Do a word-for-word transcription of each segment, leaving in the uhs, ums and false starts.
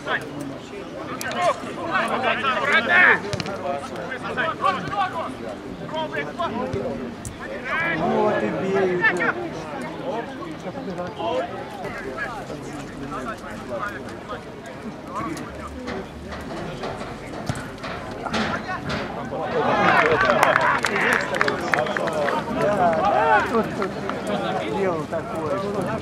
Вот и бей. Да, тут, тут дело такое.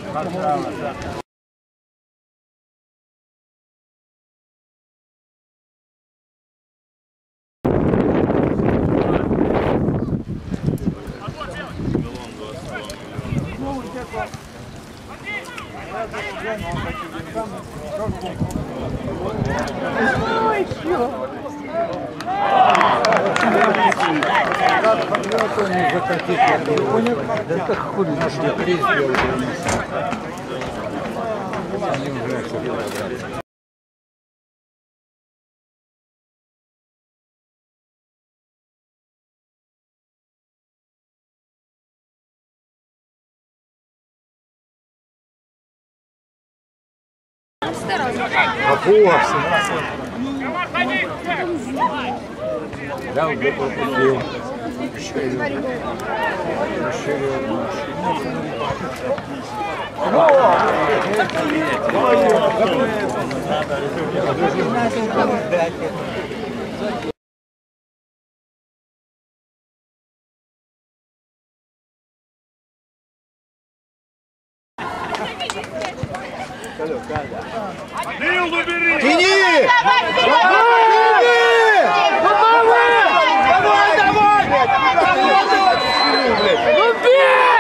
Да как хули нашли три сделали. Они уже все. Попугався. Я вже попустив. Дилду бери! Тяни! Давай! Давай! Давай! Давай! Ну бей!